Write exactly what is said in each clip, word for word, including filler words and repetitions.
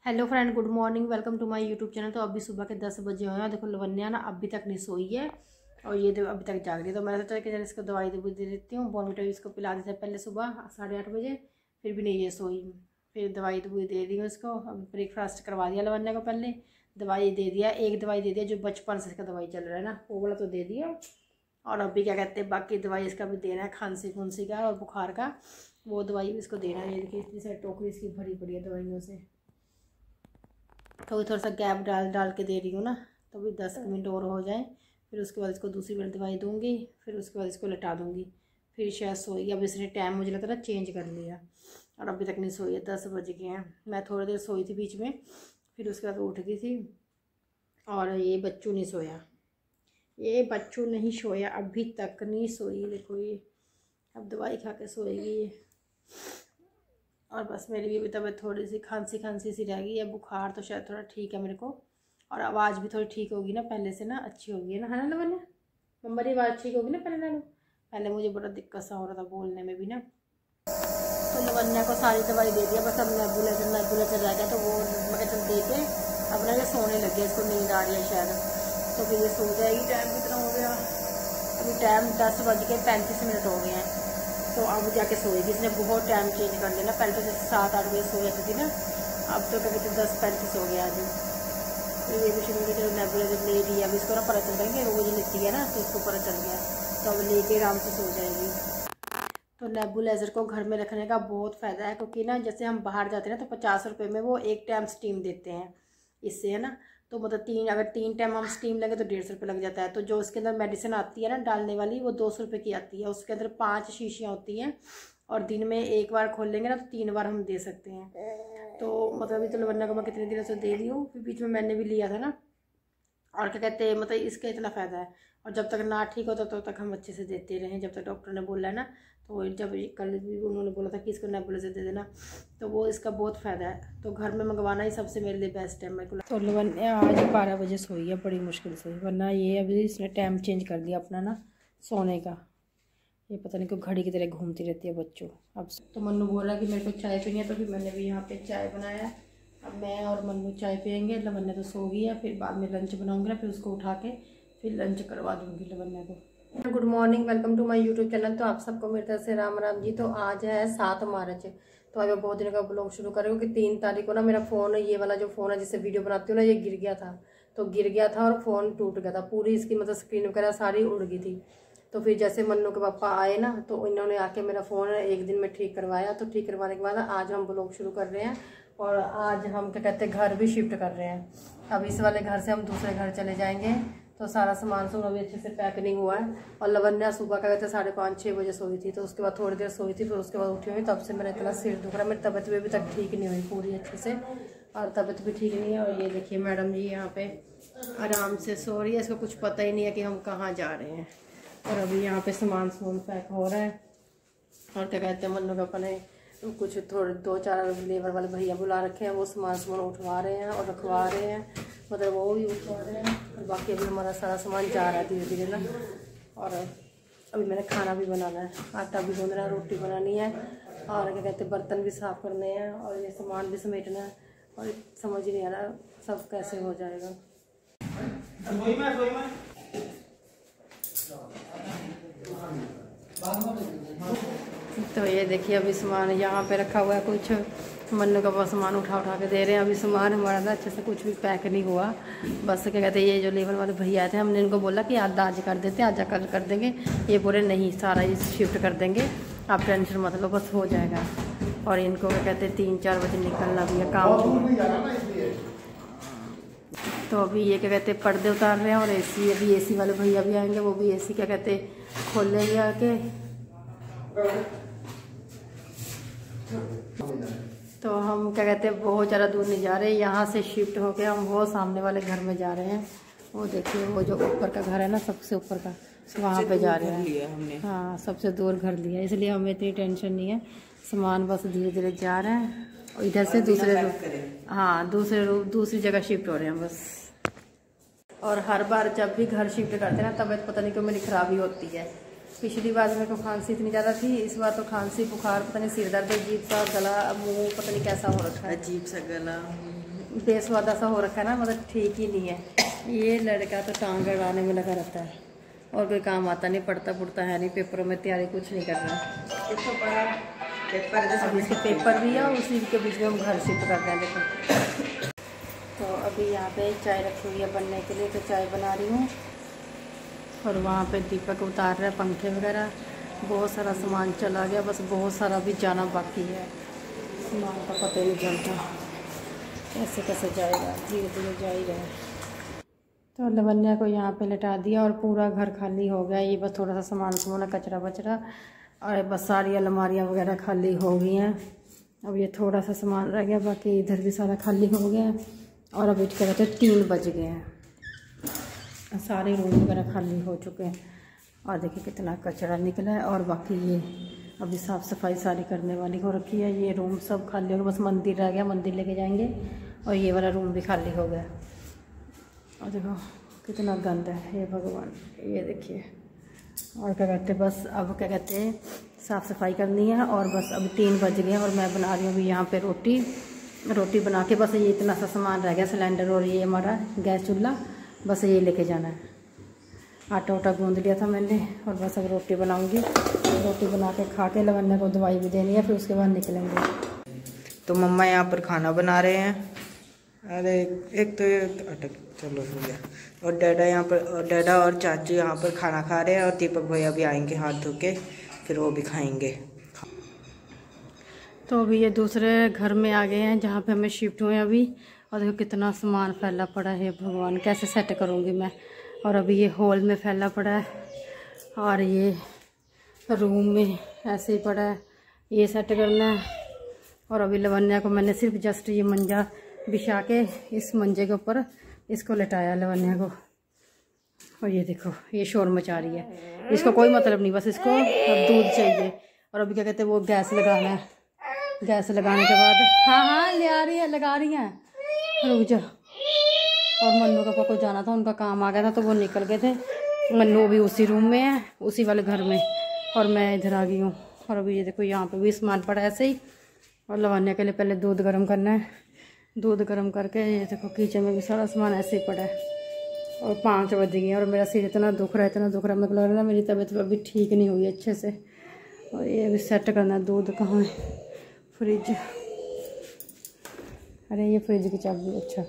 Hello friend, good morning. Welcome to my YouTube channel. तो अभी सुबह के दस बजे हुए हैं। देखो लवन्या ना अभी तक नहीं सोई है और ये देखो अभी तक जाग रही है। तो मैंने सोचा कि जरा इसको दवाई दे देती हूँ। बॉर्नविटा इसको पिला देते पहले सुबह साढ़े आठ बजे, फिर भी नहीं ये सोई। फिर दवाई दवाई दे दी हूँ इसको। अब ब्रेकफास्ट करवा दिया लवन्या को, पहले दवाई दे दिया, एक दवाई दे दिया जो बचपन से इसका दवाई चल रहा है ना, वो वाला तो दे दिया। और अभी क्या कहते हैं बाकी दवाई इसका भी देना है, खांसी खुंसी का और बुखार का, वो दवाई भी इसको देना है। ये देखिए इतनी सारी टोकरी इसकी भरी पड़ी है दवाइयों से। तो थोड़ा सा गैप डाल डाल के दे रही हूँ ना, तो भी दस मिनट और हो जाए, फिर उसके बाद इसको दूसरी बार दवाई दूँगी, फिर उसके बाद इसको लटा दूँगी, फिर शायद सोएगी। अब इसने टाइम मुझे लगता है चेंज कर लिया और अभी तक नहीं सोई है। दस बज गए हैं। मैं थोड़ी देर सोई थी बीच में, फिर उसके बाद उठ गई थी। और ये बच्चू नहीं सोया, ये बच्चू नहीं सोया, अभी तक नहीं सोई। देखो ये अब दवाई खा के सोएगी ये। और बस मेरी भी अभी तबीयत थोड़ी सी खांसी खांसी सी रह गई है। बुखार तो शायद थोड़ा ठीक है मेरे को, और आवाज़ भी थोड़ी ठीक होगी ना पहले से, ना अच्छी होगी ना, है ना लवन्या? मम्मा की आवाज़ ठीक होगी ना पहले ना? पहले मुझे बड़ा दिक्कत सा हो रहा था बोलने में भी ना। तो लवन्या को सारी दवाई दे दिया, बस अब नेबुलाइजर नेबुलाइजर रह गया, तो वो मैं चल दे के अब ना ये सोने लग गया। इसको नींद आ रही है शायद, तो फिर ये सो जाएगी। टाइम कितना हो गया? अभी टाइम दस बज के पैंतीस मिनट हो गए हैं, तो अब जाके सोएगी। इसने बहुत टाइम चेंज कर लिया ना, पहले तो जैसे सात आठ बजे सो जाती थी ना, अब तो कभी तो दस पैंतीस हो गया आज। तो ये भी शुरू में नेबुलाइजर ले रही है। अब इसको ना पता चल गया कि रोज लेती है ना, तो इसको पता चल गया, तो अब लेके आराम से सो जाएगी। तो नेबुलाइजर को घर में रखने का बहुत फ़ायदा है, क्योंकि ना जैसे हम बाहर जाते हैं ना, तो पचास रुपये में वो एक टाइम स्टीम देते हैं इससे, है ना। तो मतलब तीन अगर तीन टाइम हम स्टीम लेंगे तो डेढ़ सौ रुपये लग जाता है। तो जो उसके अंदर मेडिसिन आती है ना डालने वाली, वो दो सौ रुपये की आती है। उसके अंदर पांच शीशियाँ होती हैं, और दिन में एक बार खोल लेंगे ना तो तीन बार हम दे सकते हैं। तो मतलब अभी तो लवन्या को मैं कितने दिनों से दे रही हूँ, फिर बीच में मैंने भी लिया था ना। और क्या कहते हैं मतलब इसका इतना फ़ायदा है। और जब तक ना ठीक होता तब तक हम अच्छे से देते रहें, जब तक डॉक्टर ने बोला है ना। तो जब कल भी उन्होंने बोला था कि इसको नेबुलाइजर दे देना, तो वो इसका बहुत फ़ायदा है। तो घर में मंगवाना ही सबसे मेरे लिए बेस्ट है मेरे को। तो लवन्या आज बारह बजे सोई है, बड़ी मुश्किल से, वरना ये अभी इसने टाइम चेंज कर दिया अपना ना सोने का। ये पता नहीं क्यों घड़ी की तरह घूमती रहती है बच्चों। अब तो मन्नू बोला कि मेरे को चाय पीनी है, तो फिर मैंने भी यहाँ पे चाय बनाया। अब मैं और मन्नू चाय पियेंगे। लवन्या तो सो गई है, फिर बाद में लंच बनाऊंगी ना, फिर उसको उठा के फिर लंच करवा दूंगी लवन्या को। Good morning, welcome to my YouTube channel. तो आप सबको मेरी तरफ से राम राम जी। तो आज है सात मार्च, तो आज मैं बहुत दिनों का ब्लॉग शुरू कर रही हूँ कि तीन तारीख को ना मेरा फ़ोन, ये वाला जो फ़ोन है जिससे वीडियो बनाती हूँ ना, ये गिर गया था। तो गिर गया था और फ़ोन टूट गया था, पूरी इसकी मतलब स्क्रीन वगैरह सारी उड़ गई थी। तो फिर जैसे मन्नू के पापा आए ना, तो इन्होंने आके मेरा फ़ोन एक दिन में ठीक करवाया। तो ठीक करवाने के बाद आज हम ब्लॉग शुरू कर रहे हैं, और आज हम क्या कहते हैं घर भी शिफ्ट कर रहे हैं। अब इस वाले घर से हम दूसरे घर चले जाएंगे। तो सारा सामान सुन अभी अच्छे से पैक नहीं हुआ है। और लवन्या सुबह का कहते हैं साढ़े पाँच छः बजे सोई थी, तो उसके बाद थोड़ी देर सोई थी, फिर उसके बाद उठी हुई। तब से मेरा इतना सिर दुख रहा है, मेरी तबीयत भी अभी तक ठीक नहीं हुई पूरी अच्छे से, और तबीयत भी ठीक नहीं है। और ये देखिए मैडम जी यहाँ पे आराम से सो रही है, इसको कुछ पता ही नहीं है कि हम कहाँ जा रहे हैं। और अभी यहाँ पे सामान सामान पैक हो रहा है। और क्या कहते हैं मन्नू का अपने कुछ थोड़े दो चार लेबर वाले भैया बुला रखे हैं, वो सामान सामान उठवा रहे हैं और रखवा रहे हैं, मतलब वो भी उठवा रहे हैं। और बाकी अभी हमारा सारा सामान जा रहा है धीरे धीरे ना। और अभी मैंने खाना भी बनाना है, आटा भी गूंदना है, रोटी बनानी है, और क्या कहते हैं बर्तन भी साफ़ करने हैं, और ये सामान भी समेटना है। और समझ ही नहीं आ रहा सब कैसे हो जाएगा। तो ये देखिए अभी सामान यहाँ पे रखा हुआ है, कुछ मन्नू का वो सामान उठा उठा के दे रहे हैं। अभी सामान हमारा ना अच्छे से कुछ भी पैक नहीं हुआ, बस क्या कहते हैं ये जो लेबर वाले भैया थे, हमने इनको बोला कि आज आज कर देते, आज कल कर देंगे। ये बोले नहीं, सारा ये शिफ्ट कर देंगे, आप टेंशन मत लो, बस हो जाएगा। और इनको क्या कहते हैं तीन चार बजे निकलना भी है काम। तो अभी ये क्या कहते हैं पर्दे उतार रहे हैं, और एसी अभी एसी वाले भैया भी आएंगे, वो भी एसी क्या कहते हैं खोल लेंगे आके। तो हम क्या कहते हैं बहुत ज़्यादा दूर नहीं जा रहे, यहाँ से शिफ्ट होके हम वो सामने वाले घर में जा रहे हैं। वो देखिए वो जो ऊपर का घर है ना, सबसे ऊपर का, वहाँ पे जा रहे हैं। हाँ, सबसे दूर घर लिया, इसलिए हमें इतनी टेंशन नहीं है। सामान बस धीरे धीरे जा रहे हैं, और इधर से दूसरे हाँ दूसरे दूसरी जगह शिफ्ट हो रहे हैं बस। और हर बार जब भी घर शिफ्ट करते हैं ना, तबीयत पता नहीं क्यों मेरी खराबी होती है। पिछली बार मेरे को खांसी इतनी ज़्यादा थी, इस बार तो खांसी बुखार पता नहीं, सिर दर्द, अजीब सा गला मुंह पता नहीं कैसा हो रखा है, अजीब सा गला। बेस्वादा सा हो रखा है ना, मतलब ठीक ही नहीं है। ये लड़का तो टांग अड़ाने में लगा रहता है और कोई काम आता नहीं, पढ़ता पुढ़ता है नहीं, पेपरों में तैयारी कुछ नहीं कर रहा। पेपर अब इसके पेपर भी है और उसी के बीच में हम घर शिफ्ट कर रहे हैं। देखो तो अभी यहाँ पे चाय रखी हुई है बनने के लिए, तो चाय बना रही हूँ और वहाँ पे दीपक उतार रहा है पंखे वगैरह। बहुत सारा सामान चला गया, बस बहुत सारा भी जाना बाकी है। सामान का पता ही नहीं चलता कैसे कैसे जाएगा, धीरे धीरे जा ही रहे। तो लवन्या को यहाँ पे लेटा दिया और पूरा घर खाली हो गया। ये बस थोड़ा सा सामान सामान कचरा बचरा और बस सारी अलमारियाँ वगैरह खाली हो गई हैं। अब ये थोड़ा सा सामान रह गया, बाकी इधर भी सारा खाली हो गया। और अभी क्या कहते हैं तीन बज गए हैं, सारे रूम वगैरह खाली हो चुके हैं। और देखिए कितना कचरा निकला है। और बाकी ये अभी साफ़ सफाई सारी करने वाली हो रखी है। ये रूम सब खाली हो गया, बस मंदिर रह गया, मंदिर लेके जाएंगे। और ये वाला रूम भी खाली हो गया। और देखो कितना गंद है, ये भगवान, ये देखिए। और क्या कहते हैं बस अब क्या कहते हैं साफ़ सफाई करनी है। और बस अभी तीन बज गए और मैं बना रही हूँ अभी यहाँ पे रोटी रोटी बना के। बस ये इतना सा सामान रह गया, सिलेंडर और ये हमारा गैस चूल्हा, बस ये लेके जाना है। आटा उटा गूंद लिया था मैंने और बस अब रोटी बनाऊंगी। रोटी बना के खा के लवन्या को दवाई भी देनी है, फिर उसके बाद निकलेंगे। तो मम्मा यहाँ पर खाना बना रहे हैं। अरे एक तो ये अटक चलो हो गया। और डैडा यहाँ पर और डैडा और चाचू यहाँ पर खाना खा रहे हैं। और दीपक भैया भी आएंगे हाथ धो के, फिर वो भी खाएंगे। तो अभी ये दूसरे घर में आ गए हैं जहाँ पे हमें शिफ्ट हुए अभी। और देखो कितना सामान फैला पड़ा है, भगवान कैसे सेट करूँगी मैं। और अभी ये हॉल में फैला पड़ा है और ये रूम में ऐसे ही पड़ा है, ये सेट करना है। और अभी लवन्या को मैंने सिर्फ जस्ट ये मंजा बिछा के इस मंजे के ऊपर इसको लेटाया लवन्या को। और ये देखो ये शोर मचा रही है, इसको कोई मतलब नहीं, बस इसको अब दूध चाहिए। और अभी क्या कहते हैं वो गैस लगाना है। गैस लगाने के बाद हाँ हाँ ले आ रही है, लगा रही हैं, रुक जा। और मन्नू का पापा को जाना था, उनका काम आ गया था तो वो निकल गए थे। मन्नू भी उसी रूम में है, उसी वाले घर में, और मैं इधर आ गई हूँ। और अभी ये देखो यहाँ पे भी सामान पड़ा है ऐसे ही। और लवन्या के लिए पहले दूध गर्म करना है, दूध गर्म करके ये देखो किचन में भी सारा सामान ऐसे ही पड़ा है। और पाँच बज गए और मेरा सिर इतना दुख रहा है, इतना दुख रहा है, मेरे को लग रहा है मेरी तबीयत अभी ठीक नहीं हुई अच्छे से। और ये अभी सेट करना है। दूध कहाँ है? फ्रिज, अरे ये फ्रिज की चाबी, अच्छा।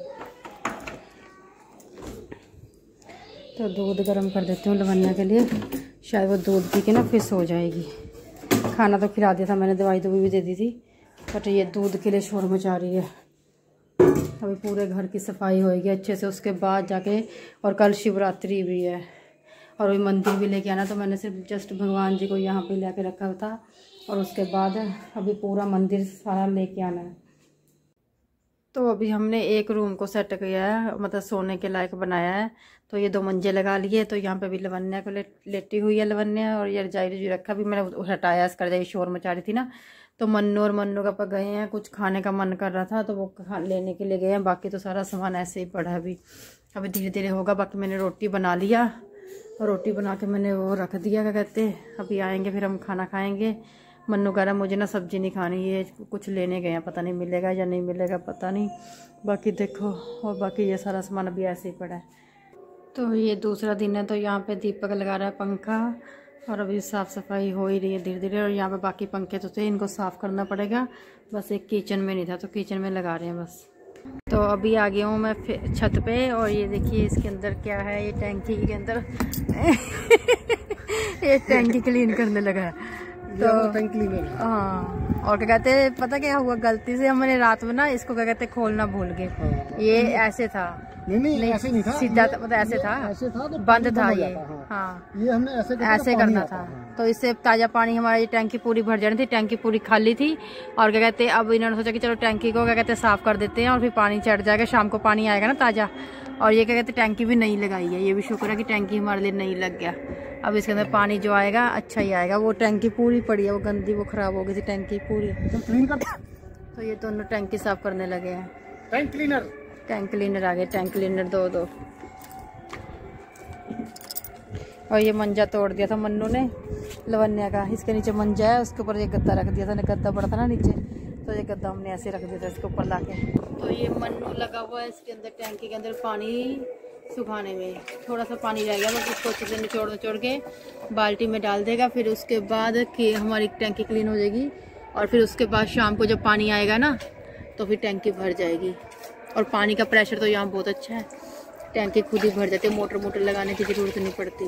तो दूध गर्म कर देती हूँ लवन्या के लिए, शायद वो दूध पी के ना फिर सो जाएगी। खाना तो खिला दिया था मैंने, दवाई दवाई भी दे दी थी, बट ये दूध के लिए शोर मचा रही है। अभी पूरे घर की सफाई होएगी अच्छे से, उसके बाद जाके। और कल शिवरात्रि भी है और वही मंदिर भी लेके आना, तो मैंने सिर्फ जस्ट भगवान जी को यहाँ पे लेके रखा था। और उसके बाद अभी पूरा मंदिर सारा लेके आना है। तो अभी हमने एक रूम को सेट किया है, मतलब सोने के लायक बनाया है। तो ये दो मंजे लगा लिए, तो यहाँ पे भी लवन्या को ले, लेटी हुई है लवन्या। और ये रजाई रजाई रखा भी मैंने हटाया, इसका रजाई शोर मचा रही थी ना। तो मन्नू और मन्नू का पापा गए हैं, कुछ खाने का मन कर रहा था तो वो खा लेने के लिए गए हैं। बाकी तो सारा सामान ऐसे ही पड़ा है अभी अभी धीरे धीरे होगा। बाकी मैंने रोटी बना लिया और रोटी बना के मैंने वो रख दिया, क्या कहते हैं अभी आएंगे फिर हम खाना खाएंगे। मन्नू कह रहा मुझे ना सब्जी नहीं खानी, ये कुछ लेने गए हैं, पता नहीं मिलेगा या नहीं मिलेगा पता नहीं। बाकी देखो, और बाकी ये सारा सामान अभी ऐसे ही पड़ा है। तो ये दूसरा दिन है, तो यहाँ पे दीपक लगा रहा है पंखा। और अभी साफ़ सफाई हो ही रही है धीरे धीरे। और यहाँ पे बाकी पंखे तो थे, इनको साफ़ करना पड़ेगा। बस एक किचन में नहीं था तो किचन में लगा रहे हैं बस। तो अभी आ गया हूँ मैं छत पे। और ये देखिए इसके अंदर क्या है, ये टैंकी के अंदर ये टैंकी क्लीन करने लगा है। तो हाँ, और क्या कहते हैं पता क्या हुआ, गलती से हमने रात में ना इसको क्या कहते खोलना भूल गए। हाँ। ये ऐसे था, नहीं नहीं, नहीं ऐसे नहीं था, सीधा मतलब ऐसे था, ऐसे था तो बंद था ये। हाँ, हाँ। ये हमने ऐसे ऐसे करना था, तो इससे ताज़ा पानी हमारी टैंकी पूरी भर जानी थी, टैंकी पूरी खाली थी। और क्या कहते हैं अब इन्होंने सोचा कि चलो टैंकी को क्या कहते हैं साफ़ कर देते हैं और फिर पानी चढ़ जाएगा, शाम को पानी आएगा ना ताज़ा। और ये क्या कहते हैं टैंकी भी नहीं लगाई है, ये भी शुक्र है कि टैंकी हमारे लिए नहीं लग गया। अब इसके अंदर पानी जो आएगा अच्छा ही आएगा। वो टैंकी पूरी पड़ी है, वो गंदी, वो ख़राब हो गई थी टैंकी पूरी। तो क्लीन कर, तो ये दोनों टैंकी साफ़ करने लगे हैं। टैंक क्लीनर टैंक क्लीनर आ गए, टैंक क्लीनर दो दो। और ये मंजा तोड़ दिया था मन्नू ने लवन्या का, इसके नीचे मंजा है, उसके ऊपर ये गद्दा रख दिया था, गद्दा पड़ा था ना नीचे, तो ये गद्दा हमने ऐसे रख दिया था इसके ऊपर लाके। तो ये मन्नू लगा हुआ है इसके अंदर, टैंकी के अंदर पानी सुखाने में। थोड़ा सा पानी रह गया, बस उसको अच्छे से निचोड़ निचोड़ के बाल्टी में डाल देगा। फिर उसके बाद कि हमारी टैंकी क्लीन हो जाएगी और फिर उसके बाद शाम को जब पानी आएगा ना तो फिर टैंकी भर जाएगी। और पानी का प्रेशर तो यहाँ बहुत अच्छा है, टैंकी खुद ही भर जाती है, मोटर मोटर लगाने की ज़रूरत नहीं पड़ती।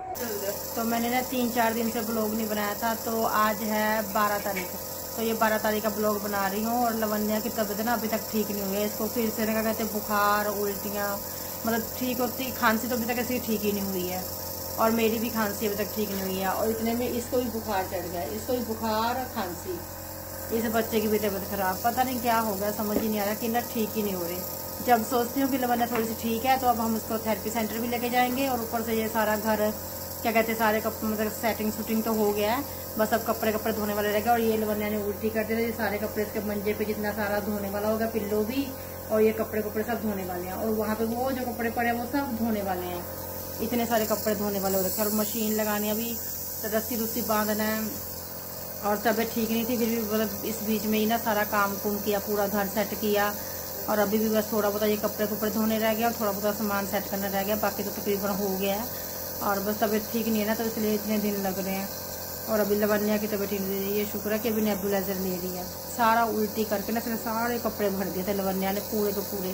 तो मैंने ना तीन चार दिन से ब्लॉग नहीं बनाया था, तो आज है बारह तारीख, तो ये बारह तारीख का ब्लॉग बना रही हूँ। और लवन्या की तबीयत ना अभी तक ठीक नहीं हुई है, इसको फिर से क्या कहते हैं बुखार उल्टियाँ, मतलब ठीक होती, खांसी तो अभी तक ऐसी ठीक ही नहीं हुई है। और मेरी भी खांसी अभी तक ठीक नहीं हुई है। और इतने में इसको भी बुखार चढ़ गया, इसको भी बुखार और खांसी, इस बच्चे की भी तबीयत खराब, पता नहीं क्या हो गया, समझ ही नहीं आ रहा कि ना ठीक ही नहीं हो रही। जब सोचती हूँ कि लवन्या थोड़ी सी ठीक है तो अब हम उसको थेरेपी सेंटर भी लेके जाएंगे। और ऊपर से ये सारा घर क्या कहते हैं सारे कपड़े मतलब सेटिंग शूटिंग तो हो गया है, बस अब कपड़े कपड़े धोने वाले रह गए। और ये लवन्या ने उल्टी कर दिया, ये सारे कपड़े इसके मंजे पे जितना सारा धोने वाला होगा, पिल्लो भी और ये कपड़े कपड़े सब धोने वाले हैं। और वहाँ पे वो जो कपड़े पड़े हैं वो सब धोने वाले हैं, इतने सारे कपड़े धोने वाले हो रखे। और मशीन लगानी अभी, रस्सी रुस्सी बांधना है। और तबीयत ठीक नहीं थी, फिर भी मतलब इस बीच में ही ना सारा काम कुम किया, पूरा घर सेट किया। और अभी भी बस थोड़ा बहुत ये कपड़े कपड़े धोने रह गया और थोड़ा बहुत सामान सेट करना रह गया, बाकी तो तकरीबन हो गया है। और बस तबीयत ठीक नहीं है ना, तो इसलिए इतने दिन लग रहे हैं। और अभी लवन्या की तबीयत ठीक नहीं रही, ये शुक्र है कि अभी नेबुलाइजर ले रही है। सारा उल्टी करके ना फिर सारे कपड़े भर दिए थे लवन्या ने पूरे के पूरे।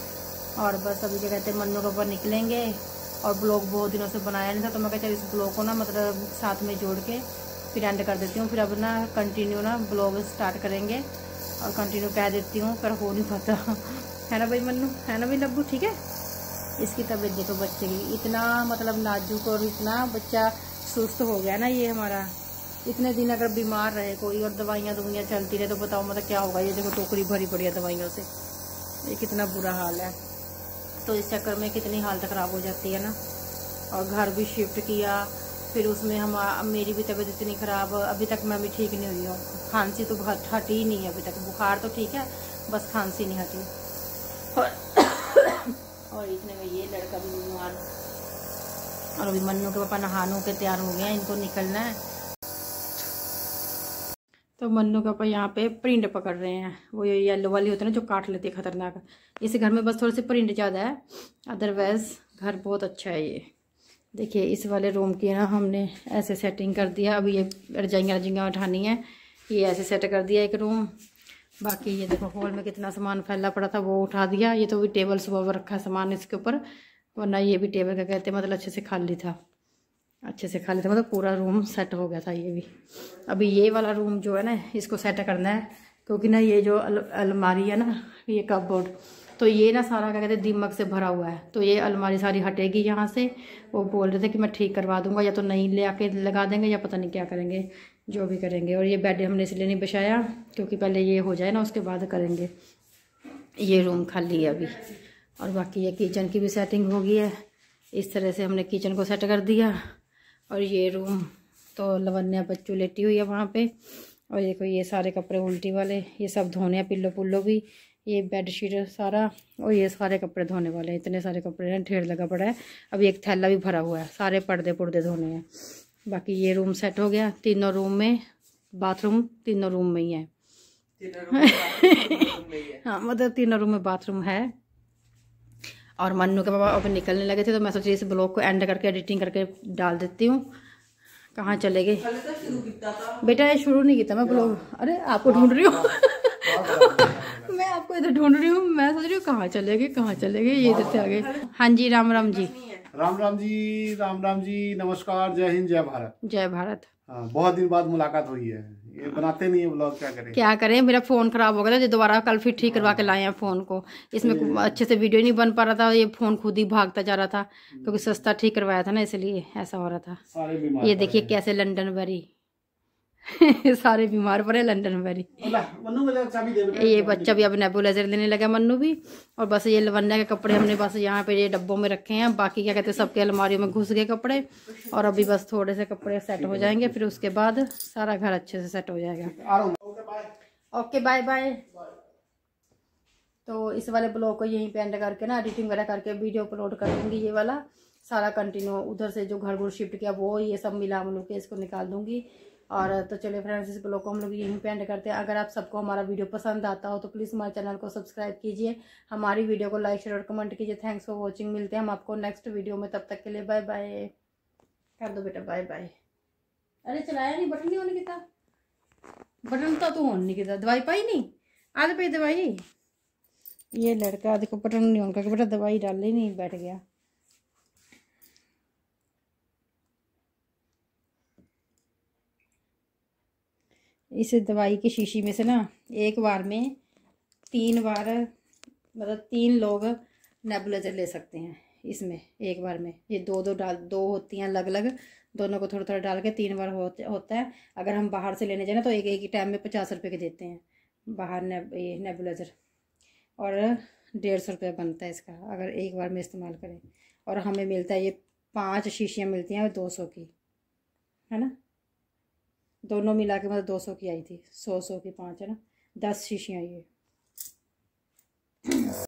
और बस अभी क्या कहते हैं मन्नू के ऊपर निकलेंगे। और ब्लॉग बहुत दिनों से बनाया नहीं था, तो मैं कहते इस ब्लॉग को ना मतलब साथ में जोड़ के फिर एंड कर देती हूँ। फिर अब ना कंटिन्यू ना ब्लॉग स्टार्ट करेंगे और कंटिन्यू कह देती हूँ, पर हो नहीं पाता है ना भाई मन्नू, है ना भाई लब्बू, ठीक है। इसकी तबीयत देखो बच्चे की, इतना मतलब नाजुक और इतना बच्चा सुस्त हो गया ना ये हमारा। इतने दिन अगर बीमार रहे कोई और दवाइयाँ दवाइयाँ चलती रहे तो बताओ मतलब क्या होगा। ये देखो टोकरी भरी पड़ी है दवाइयों से, ये कितना बुरा हाल है। तो इस चक्कर में कितनी हालत ख़राब हो जाती है ना। और घर भी शिफ्ट किया, फिर उसमें हम मेरी भी तबीयत इतनी ख़राब, अभी तक मैं भी ठीक नहीं हुई हूँ। खांसी तो हटी ही नहीं है अभी तक, बुखार तो ठीक है, बस खांसी नहीं हटी। और, और इतने में ये लड़का भी बीमार। और अभी मन्नू के पापा नहानों के तैयार हो गए हैं, इनको निकलना है। तो मन्नू के पापा यहाँ पे परिंद पकड़ रहे हैं, वो ये येलो वाली होती है ना जो काट लेती है, खतरनाक। इस घर में बस थोड़ी सी परिंद ज़्यादा है, अदरवाइज घर बहुत अच्छा है। ये देखिए इस वाले रूम की ना हमने ऐसे सेटिंग कर दिया। अभी ये रजाइयाँ रजाइयाँ उठानी है, ये ऐसे सेट कर दिया एक रूम। बाकी ये देखो हॉल में कितना सामान फैला पड़ा था वो उठा दिया। ये तो भी टेबल सुबह रखा सामान इसके ऊपर, वरना ये भी टेबल का कहते हैं मतलब अच्छे से खाली था, अच्छे से खाली था, मतलब पूरा रूम सेट हो गया था ये भी। अभी ये वाला रूम जो है ना इसको सेट करना है, क्योंकि ना ये जो अल, अलमारी है ना, ये कपबोर्ड, तो ये ना सारा क्या कहते हैं दीमक से भरा हुआ है। तो ये अलमारी सारी हटेगी यहाँ से। वो बोल रहे थे कि मैं ठीक करवा दूंगा, या तो नई ले आके लगा देंगे या पता नहीं क्या करेंगे, जो भी करेंगे। और ये बेड हमने इसलिए नहीं बिछाया क्योंकि पहले ये हो जाए ना उसके बाद करेंगे। ये रूम खाली है अभी। और बाकी ये किचन की भी सेटिंग हो गई है, इस तरह से हमने किचन को सेट कर दिया। और ये रूम तो लवन्या बच्चू लेटी हुई है वहाँ पे। और देखो ये सारे कपड़े उल्टी वाले ये सब धोने हैं, पिल्लो पुल्लो भी, ये बेडशीट सारा, और ये सारे कपड़े धोने वाले हैं। इतने सारे कपड़े हैं, ढेर लगा पड़ा है। अभी एक थैला भी भरा हुआ है, सारे पर्दे पुर्दे धोने हैं। बाकी ये रूम सेट हो गया, तीनों रूम में बाथरूम तीनों रूम में ही है हाँ मतलब तीनों रूम में बाथरूम है। और मन्नू के पापा अब निकलने लगे थे, तो मैं सोची इस ब्लॉग को एंड करके एडिटिंग करके डाल देती हूँ। कहाँ चले गए बेटा? ये शुरू नहीं किया मैं ब्लॉग, अरे आपको ढूंढ रही हूँ मैं आपको इधर ढूंढ रही हूँ, मैं सोच रही हूँ कहाँ चले गए कहाँ चले गए, ये इधर से आ गए। हाँ जी, राम राम जी। राम राम जी, राम राम जी, नमस्कार, जय हिंद, जय भारत। जय भारत। हाँ, बहुत दिन बाद मुलाकात हुई है, ये बनाते नहीं है ब्लॉग, क्या करें क्या करें, मेरा फ़ोन ख़राब हो गया था, जो दोबारा कल फिर ठीक करवा के लाए हैं फ़ोन को। इसमें अच्छे से वीडियो नहीं बन पा रहा था, ये फ़ोन खुद ही भागता जा रहा था, क्योंकि सस्ता ठीक करवाया था ना, इसलिए ऐसा हो रहा था। ये देखिए कैसे लंदन बेरी सारे बीमार पड़े लंदन बेरी। ये बच्चा भी अब नेबुलाइजर लेने लगा, मन्नू भी। और बस ये लवन्या के कपड़े हमने बस यहाँ पे ये डब्बों में रखे हैं, बाकी क्या कहते हैं सबके अलमारियों में घुस गए कपड़े। और अभी बस थोड़े से कपड़े सेट हो जाएंगे, फिर उसके बाद सारा घर अच्छे से सेट हो जाएगा। Okay bye bye. तो इस वाले ब्लॉग को यहीं पे एंड करके ना एडिटिंग वगैरह करके वीडियो अपलोड कर दूंगी। ये वाला सारा कंटिन्यू, उधर से जो घर घर शिफ्ट किया वो ये सब मिला मिलू के इसको निकाल दूंगी। और तो चलिए फ्रेंड्स, इस ब्लॉग को हम लोग यहीं पे एंड करते हैं। अगर आप सबको हमारा वीडियो पसंद आता हो तो प्लीज़ हमारे चैनल को सब्सक्राइब कीजिए, हमारी वीडियो को लाइक शेयर और कमेंट कीजिए। Thanks for watching. मिलते हैं हम आपको नेक्स्ट वीडियो में, तब तक के लिए बाय बाय कर दो बेटा, बाय बाय। अरे चलाया नहीं, बटन नहीं ऑन किया, बटन तो तू ऑन नहीं किया, दवाई पाई नहीं आधे पे दवाई। ये लड़का देखो बटन नहीं ऑन करके बेटा दवाई डाल ली नहीं, बैठ गया। इस दवाई की शीशी में से ना एक बार में तीन बार, मतलब तीन लोग नेबुलाइजर ले सकते हैं इसमें एक बार में। ये दो दो डाल दो होती हैं अलग अलग, दोनों को थोड़ा थोड़ा डाल के तीन बार हो, होता है। अगर हम बाहर से लेने जाए ना तो एक एक ही टाइम में पचास रुपये के देते हैं बाहर ने, ये नेबुलाइजर, और डेढ़ सौ रुपये बनता है इसका अगर एक बार में इस्तेमाल करें। और हमें मिलता है ये पाँच शीशियाँ मिलती हैं दो सौ की, है ना, दोनों मिला के मतलब दो सौ की आई थी, सौ सौ की पाँच, है ना, दस शीशियाँ ये।